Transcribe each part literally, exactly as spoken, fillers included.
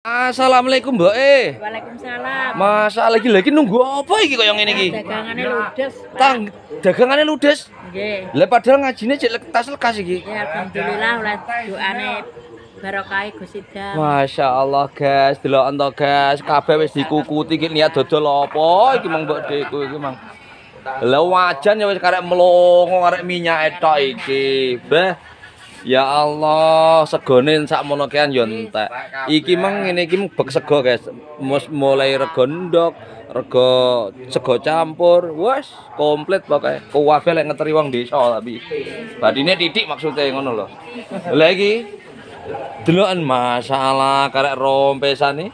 Assalamualaikum Mbak E. Waalaikumsalam. Masa lagi-lagi nunggu apa iki kaya ngene iki? Dagangane ludes. Tang dagangane ludes. Nggih. Lah padahal ngajine cek lekas-lekas iki. Ya alhamdulillah oleh doane barokah Gusti Dam. Masya Allah guys, delok ento guys, kabeh wis dikukuti iki niat dodol apa iki Mang Mbok Deku iki Mang. Lah wajan ya wis karek melongo karek minyak etok iki. Beh. Ya Allah, segone sakmono kean yo entek. Iki mang ngene iki bek sego guys. Mus mulai rego ndok, rego sego campur, wes komplit pokoke. Kuwabe lek ngeteri wong desa tapi. Badine titik maksudnya ngono lho. Lah iki deloken masalah karek rompesane.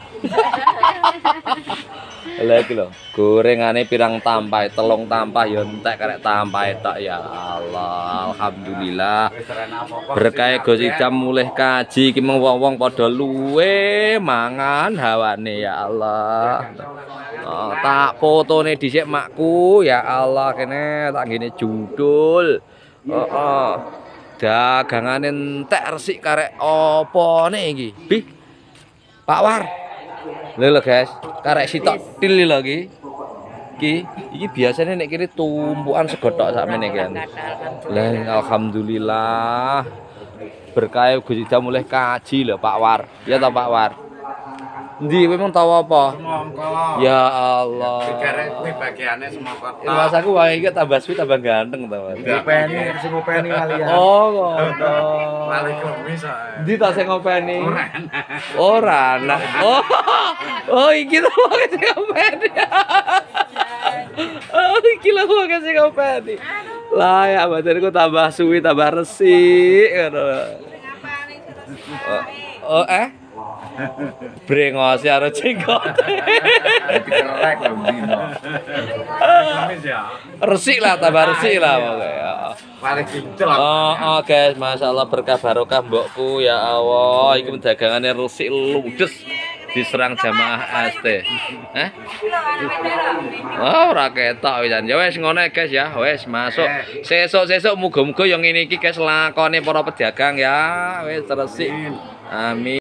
Lah iki lho, gorengane pirang tampah, telung tampah ya entek karek tampah tok ya Allah. Alhamdulillah. Berkah Gusti Dam mulih kaji iki mung wong-wong padha luwe mangan hawane ya Allah. Oh, tak fotone dhisik makku ya Allah kene tak ngene judul. Heeh. Oh, oh. Dagangane entek resik karek opone iki? Bi. Pak War. Lho guys, karek sitok til lho iki. Iki iki biasanya nek kiri tumpukan sego tok sakmene iki. Lah alhamdulillah. Berkah Gusti Dam mulih kaji lho Pak War. Ya ta Pak War. Ndi kowe mung tau apa? Semangka. Ya Allah. Digarek kuwi bagiane semangka. Mas aku wae iki tambah suwi tambah ganteng to, Mas. Ngopeni, sing ngopeni kalian. Oh, ngono. Malah kemis ae. Ndi ta sing ngopeni? Ora ana. Ora ana. Oh. Oh, iki to wong sing ngopeni. Oh, iki lho wong sing ngopeni. Lah ya badanku tambah suwi tambah resik ngono. Oh, eh? Brengos ya karo jenggot. Dikerek lho dino. Kemis ya. Resik lah tambah resik lah pokoke. Paling kincel. Oh, oh guys, masyaallah berkah barokah mbokku ya Allah. Iki dagangane resik ludes diserang jamaah S T. Heh? Oh, ora ketok wisan. Ya wis ngono guys ya. Wis masuk. Sesuk-sesuk muga-muga yang ngene iki guys lakone para pedagang ya. Wis resik. Amin.